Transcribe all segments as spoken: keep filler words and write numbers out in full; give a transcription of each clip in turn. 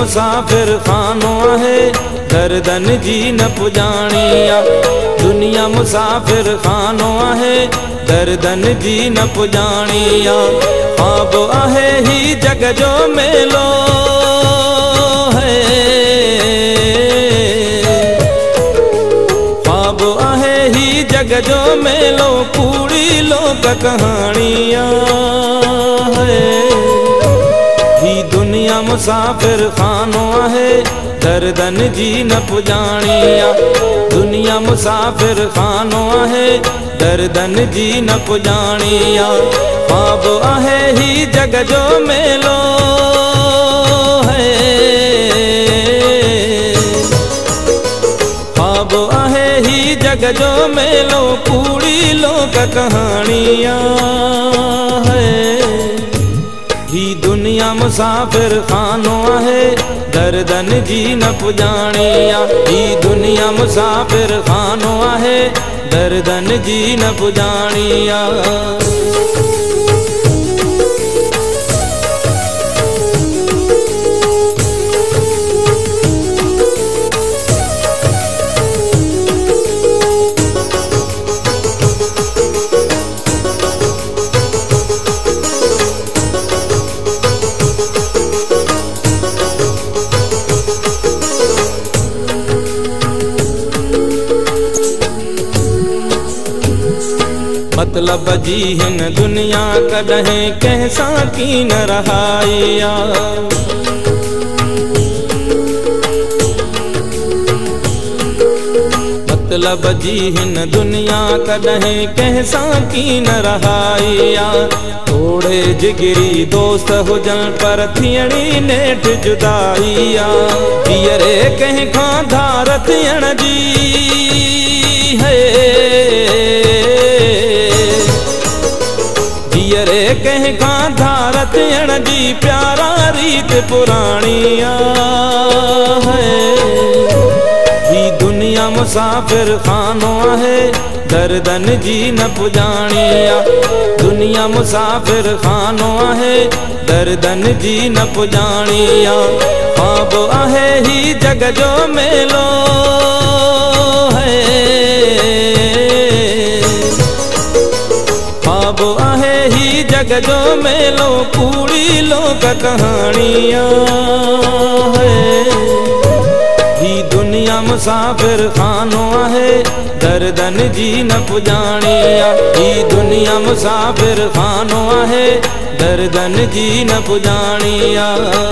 मुसाफिर खानो आहे दर्दन जी न पुजाणिया। दुनिया मुसाफिर खानो आहे दर्दन जी न पुजाणिया। ख्वाब आहे ही जग जो मेलो है, ख्वाब आहे ही जग जो मेलो कूड़ी लोक कहानियाँ है। ही दुनिया मुसाफिर खानो आहे दर्दन जी न पुजाणिया। दुनिया मुसाफिर खानो आहे दर्दन जी न पुजाणिया। ख्वाब आहे ही जग जो मेलो है, ख्वाब आहे ही जग जो मेलो कूड़ी लोक कहानियाँ है। ही दुनिया मुसाफिर खानो आहे दर्दन जी न पुजाणिया। ही दुनिया मुसाफिर खानो आहे दर्दन जी न पुजाणिया। मतलब जी हिन दुनिया कॾहिं कंहिंसां की न रहाइया। मतलब जी हिन दुनिया कॾहिं कंहिंसां की न रहाइया। थोड़े जिगरी दोस्त हुजन पर थियणी नेठ जुदाइया। पीअरे कंहिं खां धार थियण जी है, रे कंहिं खां धार थियण जी प्यारा रीत पुराणिया है। ही दुनिया मुसाफिर खानो आहे दर्दन जी न पुजाणिया। दुनिया मुसाफिर खानो आहे दर्दन जी न पुजाणिया। ख्वाब आहे ही जग जो मेलो है, ख्वाब आहे ही जग जो मेलो कूड़ी लोक कहानियाँ है। ही दुनिया मुसाफिर खानो आहे दर्दन जी न पुजाणिया। ही दुनिया मुसाफिर खानो आहे दर्दन जी न पुजाणिया।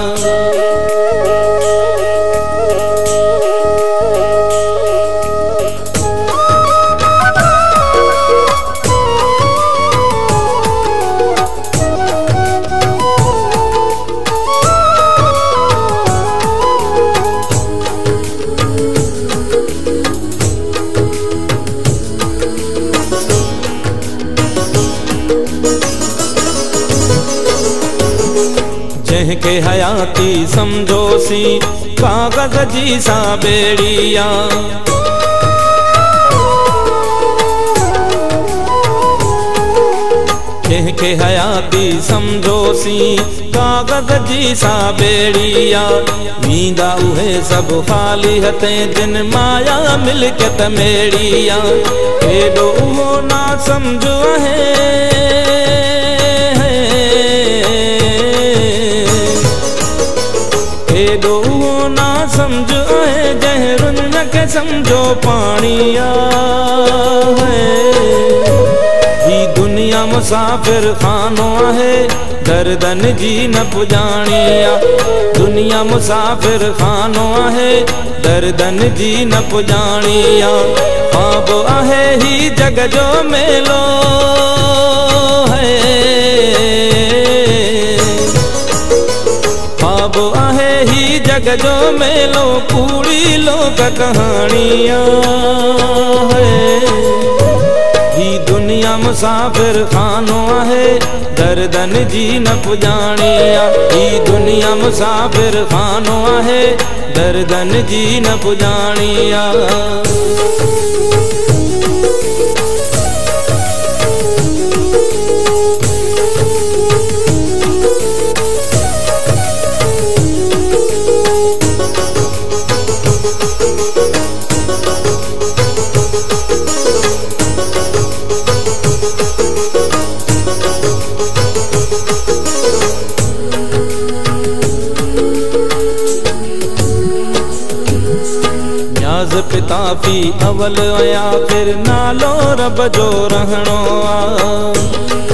जंहिंखे हयाती समझोसी कागज़ जी सा बेड़िया। जंहिंखे हयाती समझोसी कागज़ जी सा बेड़िया। वींदा उहे सभु ख़ाली हथें जिन माया मिल्कियत मेड़िया। हेॾो उहो ना समझ आहे, हेॾो उहो ना समझ आहे जंहिं रुन खे समझो पाणिया है। ही दुनिया मुसाफिर खानो आहे दर्दन जी न पुजाणिया। दुनिया मुसाफिर खानो आहे दर्दन जी न पुजाणिया। ख्वाब आहे ही जग जो मेलो है, ख्वाब आहे ही जग जो मेलो कूड़ी लोक कहानियाँ है। ही दुनिया मुसाफिर खानो आहे दर्दन जी न पुजाणिया। ही दुनिया मुसाफिर खानो आहे दर्दन जी न पुजाणिया। याज़ पिताफ़ी अवल या फिर नालो रब जो रहणो आ।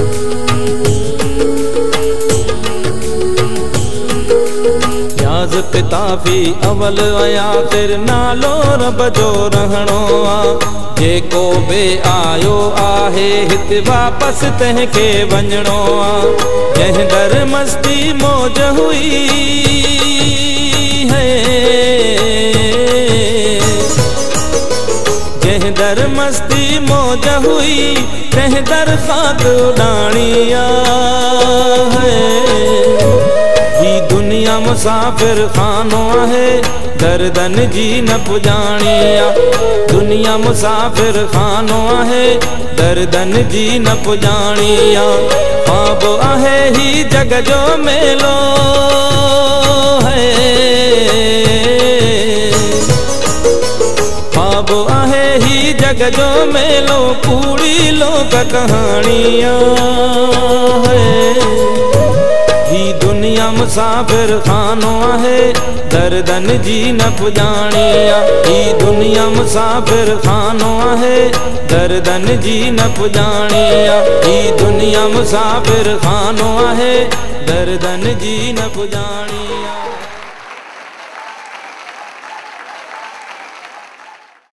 याज़ पिताफ़ी अवल या फिर नालो रब जो रहणो आ। जेको बे आयो आहे हिते वापसि तंहिंखे वञणो आ। जंहिं दर मस्ती मौज हुई है, जंहिं दर मस्ती मौज हुई तंहिं दर ख़ाक उॾाणी आहे। ही दुनिया मुसाफ़िर खानो आहे, दर्दन जी न पुॼाणी आ। दुनिया मुसाफ़िर खानो आहे, दर्दन जी न पुॼाणी आ। ख्वाब आहे ही जग जो मेलो है, ख्वाब आहे ही जग जो मेलो, कूड़ी लोक कहाणिया है। ही दुनिया मुसाफ़िर खानो आहे, दर्दन जी न पुॼाणी आ। ही दुनिया मुसाफ़िर खानो आहे, दर्दन जी न पुॼाणी आ। ही दुनिया मुसाफ़िर खानो आहे, दर्दन जी न पुॼाणी आ।